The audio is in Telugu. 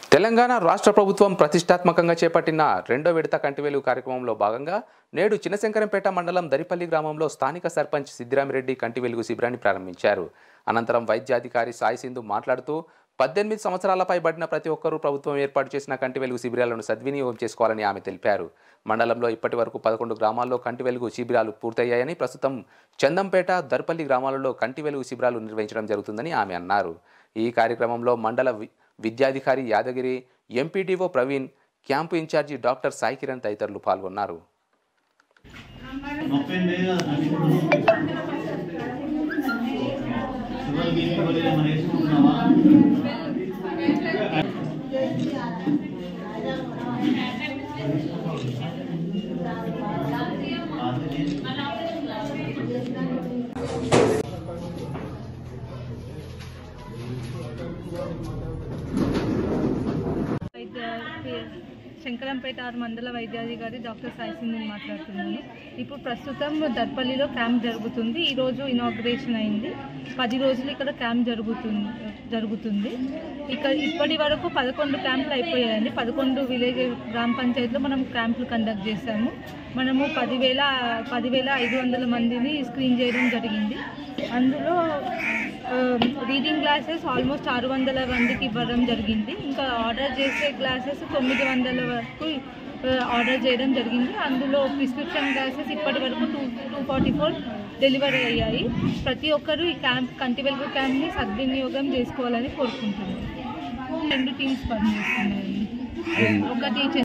తెలంగాణ రాష్ట్ర ప్రభుత్వం ప్రతిష్టాత్మకంగా చేపట్టిన రెండో విడత కంటివేలు కార్యక్రమంలో భాగంగా నేడు చిన్నశంకరంపేట మండలం దరిపల్లి గ్రామంలో స్థానిక సర్పంచ్ సిద్దిరామిరెడ్డి కంటివేలుగు శిబిరాన్ని ప్రారంభించారు. అనంతరం వైద్యాధికారి సాయి సింధు మాట్లాడుతూ 18 సంవత్సరాలపై పడిన ప్రతి ఒక్కరూ ప్రభుత్వం ఏర్పాటు చేసిన కంటివేలుగు శిబిరాలను సద్వినియోగం చేసుకోవాలని ఆమె తెలిపారు. మండలంలో ఇప్పటివరకు 11 గ్రామాల్లో కంటివేలుగు శిబిరాలు పూర్తయ్యాయని, ప్రస్తుతం చందంపేట, దర్పల్లి గ్రామాలలో కంటివేలుగు శిబిరాలు నిర్వహించడం జరుగుతుందని ఆమె అన్నారు. ఈ కార్యక్రమంలో మండల విద్యాధికారి Yadagiri, MPDO Praveen, camp incharge doctor Sai Kiran తదితరులు పాల్గొన్నారు. శంకరంపేట మండల వైద్యాధికారి డాక్టర్ సాయి సింధు మాట్లాడుతున్నాను. ఇప్పుడు ప్రస్తుతం దర్పల్లిలో క్యాంప్ జరుగుతుంది. ఈరోజు ఇనాగ్రేషన్ అయింది. 10 రోజులు ఇక్కడ క్యాంప్ జరుగుతుంది. ఇక్కడ ఇప్పటి వరకు 11 క్యాంపులు అయిపోయాయండి. 11 విలేజ్ గ్రామ పంచాయతీలో మనం క్యాంపులు కండక్ట్ చేశాము. మనము 10,500 మందిని స్క్రీన్ చేయడం జరిగింది. అందులో రీడింగ్ గ్లాసెస్ ఆల్మోస్ట్ 600 మందికి ఇవ్వడం జరిగింది. ఇంకా ఆర్డర్ చేసే గ్లాసెస్ 900 వరకు ఆర్డర్ చేయడం జరిగింది. అందులో ప్రిస్క్రిప్షన్ గ్లాసెస్ ఇప్పటి వరకు 244 డెలివరీ అయ్యాయి. ప్రతి ఒక్కరూ ఈ కంటివేలుగు క్యాంప్ని సద్వినియోగం చేసుకోవాలని కోరుకుంటున్నాను. 2 టీమ్స్ పనిచేస్తున్నాయి. ఒకటి